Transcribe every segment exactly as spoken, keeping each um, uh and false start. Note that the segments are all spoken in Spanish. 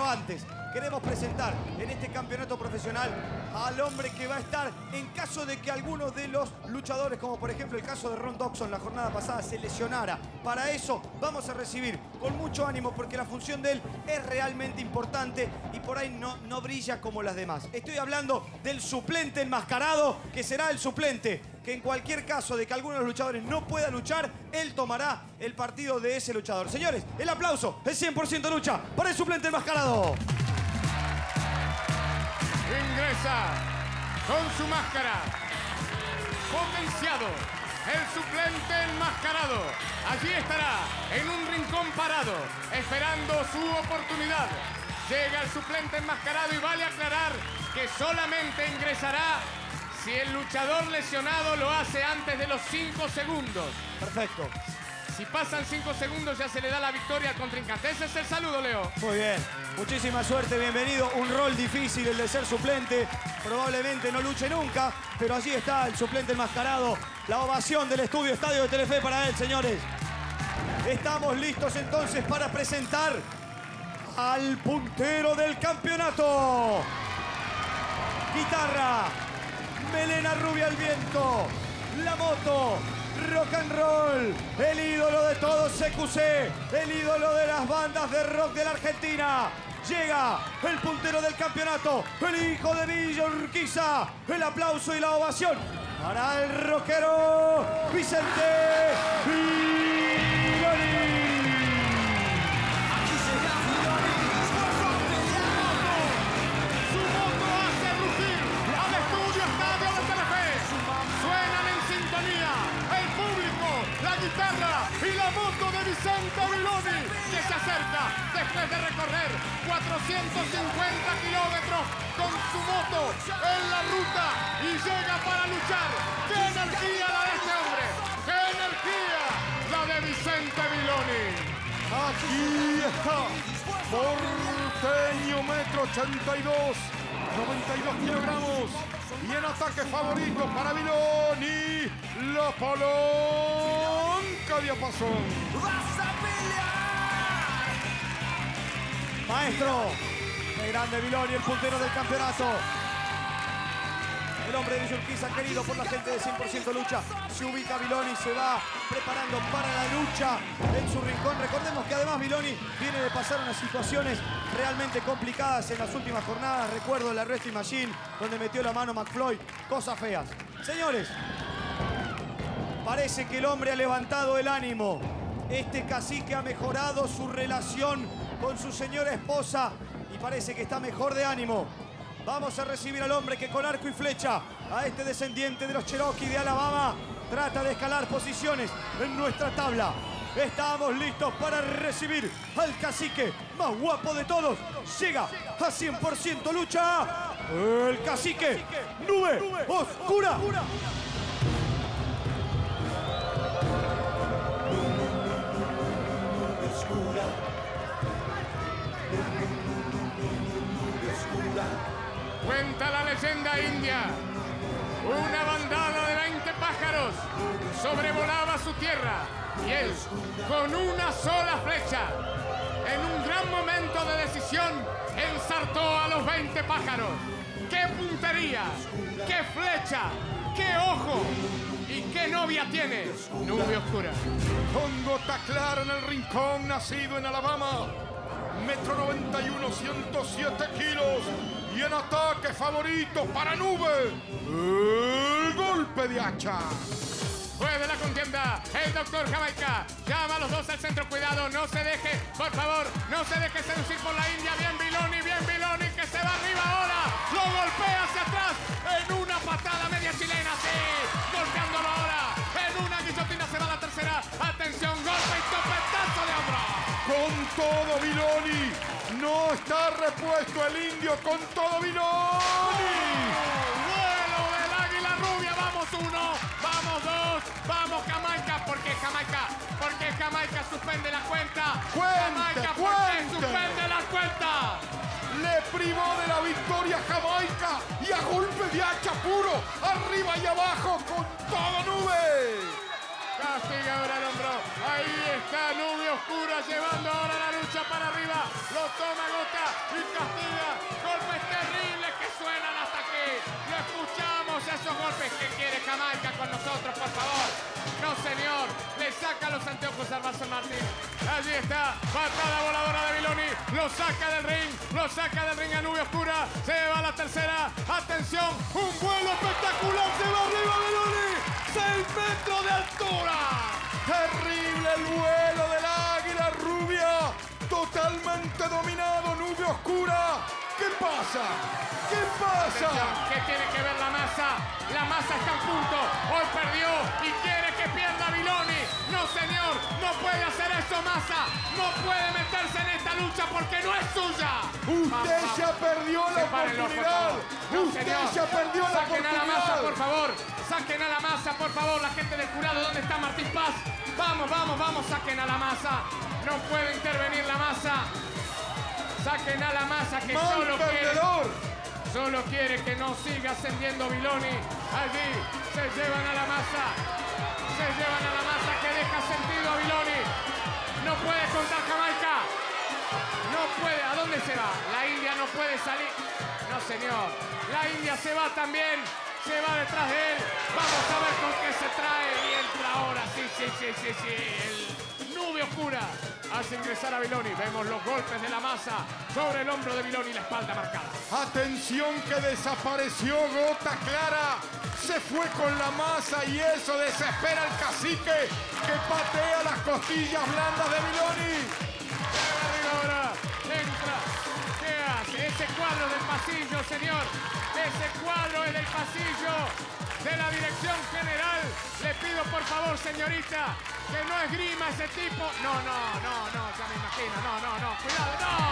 Pero antes, queremos presentar en este campeonato profesional al hombre que va a estar en caso de que alguno de los luchadores, como por ejemplo el caso de Ron Dodson la jornada pasada, se lesionara. Para eso vamos a recibir con mucho ánimo porque la función de él es realmente importante y por ahí no, no brilla como las demás. Estoy hablando del suplente enmascarado, que será el suplente que en cualquier caso de que alguno de los luchadores no pueda luchar, él tomará el partido de ese luchador. Señores, el aplauso, el cien por ciento lucha para el suplente enmascarado. Ingresa con su máscara, potenciado, el suplente enmascarado. Allí estará, en un rincón parado, esperando su oportunidad. Llega el suplente enmascarado y vale aclarar que solamente ingresará si el luchador lesionado lo hace antes de los cinco segundos. Perfecto. Si pasan cinco segundos ya se le da la victoria al contrincante. Ese es el saludo, Leo. Muy bien. Muchísima suerte, bienvenido. Un rol difícil el de ser suplente. Probablemente no luche nunca, pero allí está el suplente enmascarado. La ovación del estudio Estadio de Telefe para él, señores. Estamos listos entonces para presentar al puntero del campeonato. Guitarra, melena rubia al viento, la moto, rock and roll, el ídolo de todos C Q C, el ídolo de las bandas de rock de la Argentina. Llega el puntero del campeonato, el hijo de Villa Urquiza. El aplauso y la ovación para el rockero Vicente Viloni. La guitarra y la moto de Vicente Viloni, que se acerca después de recorrer cuatrocientos cincuenta kilómetros con su moto en la ruta y llega para luchar. ¡Qué energía la de este hombre! ¡Qué energía la de Vicente Viloni! Aquí está, porteño, metro ochenta y dos, noventa y dos kilogramos. Y en ataque favorito para Viloni, la palanca diapasón. ¡Vas a pelear! Maestro, el grande Viloni, el puntero del campeonato. El hombre de Villa Urquiza, querido por la gente de cien por ciento Lucha. Se ubica Viloni, se va preparando para la lucha en su rincón. Recordemos que además Viloni viene de pasar unas situaciones realmente complicadas en las últimas jornadas. Recuerdo la Wrestling Machine, donde metió la mano McFloyd. Cosas feas. Señores, parece que el hombre ha levantado el ánimo. Este cacique ha mejorado su relación con su señora esposa y parece que está mejor de ánimo. Vamos a recibir al hombre que con arco y flecha, a este descendiente de los Cherokee de Alabama, trata de escalar posiciones en nuestra tabla. Estamos listos para recibir al cacique más guapo de todos. Llega a cien por ciento Lucha, el cacique Nube Oscura. Cuenta la leyenda india, una bandada de veinte pájaros sobrevolaba su tierra y él, con una sola flecha, en un gran momento de decisión, ensartó a los veinte pájaros. ¡Qué puntería! ¡Qué flecha! ¡Qué ojo! ¿Y qué novia tiene? Nube Oscura. Con gota clara en el rincón, nacido en Alabama. Metro noventa y uno, ciento siete kilos. Y en ataque favorito para Nube, el golpe de hacha. Puede la contienda, el doctor Jamaica. Llama a los dos al centro, cuidado, no se deje, por favor, no se deje seducir por la India. Bien Viloni, bien Viloni, que se va arriba ahora. Lo golpea hacia atrás en una patada media chilena, sí. Golpeándolo ahora, en una guillotina se va la tercera. Atención, golpe y topetazo de hombro. Con todo Viloni, no está repuesto el indio, con todo Viloni. Vuelo del águila rubia, vamos uno, vamos dos, vamos Jamaica, porque Jamaica, porque Jamaica suspende la cuenta. Cuente, Jamaica, porque cuente. suspende la cuenta. Le privó de la victoria Jamaica y a golpe de hacha puro, arriba y abajo, con todo Nube. Castigador al hombro, Ahí está Nube Oscura llevando ahora la lucha para arriba. Lo toma Gota y castiga. Golpes terribles que suenan hasta aquí. Lo escuchamos esos golpes. ¿Qué quiere Jamaica con nosotros, por favor? No, señor. Le saca los anteojos a Russell Martin. Allí está. Patada voladora de Viloni. Lo saca del ring. Lo saca del ring a Nube Oscura. Se va a la tercera. Atención. Un vuelo espectacular. Se va arriba Viloni. seis metros de altura. Terrible el vuelo del águila rubia. Totalmente dominado Nube Oscura. ¿Qué pasa? ¿Qué pasa? Atención, ¿qué tiene que ver la masa? La masa está en punto. Hoy perdió y quiere que pierda Viloni. No, señor. No puede hacer eso, Massa. No puede meterse en esta lucha porque no es suya. Usted Vamos, ya perdió la sepárenlo, por oportunidad. favor. No, Usted señor. ya perdió la Saquen a la oportunidad. masa, por favor. Saquen a la masa, por favor. La gente del jurado, ¿dónde está Martín Paz? Vamos, vamos, vamos. Saquen a la masa. No puede intervenir la masa. Saquen a la masa que Mal solo quiere, perdedor. solo quiere que no siga ascendiendo Viloni. Allí se llevan a la masa. Se llevan a la masa que deja sentido a Viloni. No puede contar Jamaica. No puede. ¿A dónde se va? La India no puede salir. No, señor. La India se va también. Se va detrás de él. Vamos a ver con qué se trae. Y entra ahora. Sí, sí, sí, sí, sí. El Nube Oscura hace ingresar a Viloni. Vemos los golpes de la masa sobre el hombro de Viloni y la espalda marcada. Atención que desapareció Gota Clara. Se fue con la masa y eso desespera al cacique que patea las costillas blandas de Viloni. Arriba ahora. Entra. ¿Qué hace? Ese cuadro del pasillo, señor. Ese cuadro es del pasillo de la dirección general. Le pido por favor, señorita, que no esgrima ese tipo. No, no, no, no, ya me imagino. No, no, no. Cuidado,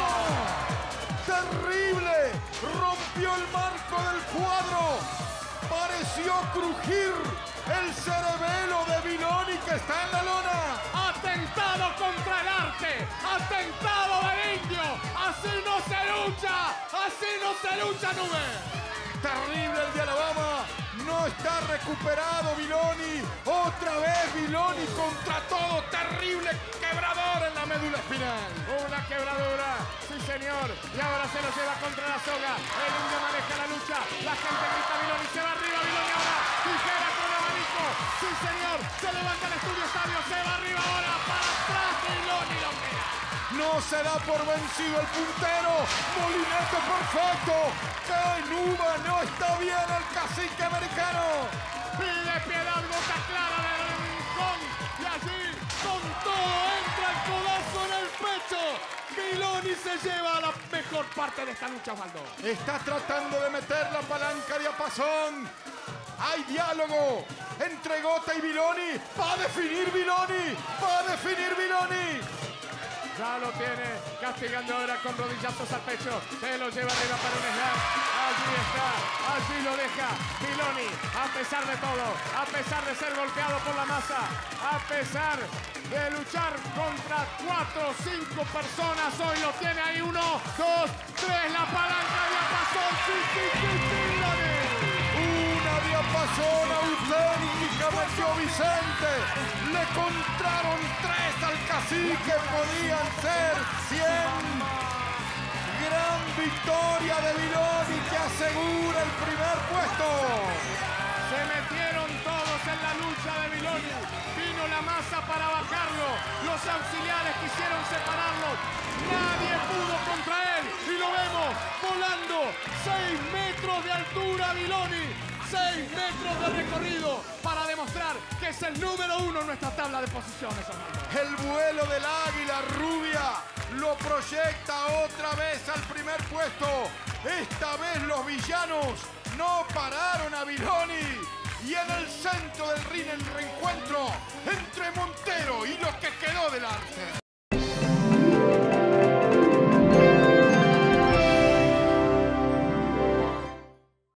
no. ¡Terrible! Rompió el marco del cuadro. Pareció crujir el cerebelo de Viloni que está en la lona. Atentado contra el arte. Atentado del indio. Así no se lucha. Así no se lucha, Nube. Terrible el de Alabama. No está recuperado Viloni. Otra vez Viloni contra todo. Terrible quebrador en la médula espinal. Una quebradura. Sí, señor. Y ahora se lo lleva contra la soga. El indio maneja la lucha. La gente grita Viloni. Se va arriba Viloni ahora. Tijera con abanico. Sí, señor. Se levanta el estudio estadio. Se va arriba ahora. Para atrás Viloni lo queda. No se da por vencido el puntero. Molinete perfecto. Cae Nuba. No está bien el cacique americano. Pide piedad Gota Clara del rincón. Y allí con todo entra el codazo en el pecho. Viloni se lleva la mejor parte de esta lucha, Osvaldo. Está tratando de meter la palanca de diapasón. Hay diálogo entre Gota y Viloni. Va a definir Viloni. Va a definir Viloni. Ya lo tiene, castigando ahora con rodillazos al pecho. Se lo lleva arriba para un slam. Allí está, allí lo deja Viloni. A pesar de todo, a pesar de ser golpeado por la masa, a pesar de luchar contra cuatro o cinco personas, hoy lo tiene ahí. Uno, dos, tres, la palanca de diapasón. Sí, sí, sí, sí, Viloni. Una diapasón auténtica metió Vicente. Le contraron tres al cacique. Podían ser cien. Gran victoria de Viloni que asegura el primer puesto. Se metieron todos en la lucha de Viloni. Vino la masa para bajarlo. Los auxiliares quisieron separarlo. Nadie pudo contra él. Y lo vemos volando. Seis metros de altura Viloni. Seis metros de recorrido para demostrar que es el número uno en nuestra tabla de posiciones, Armando. El vuelo del águila rubia lo proyecta otra vez al primer puesto. Esta vez los villanos no pararon a Viloni. Y en el centro del ring, en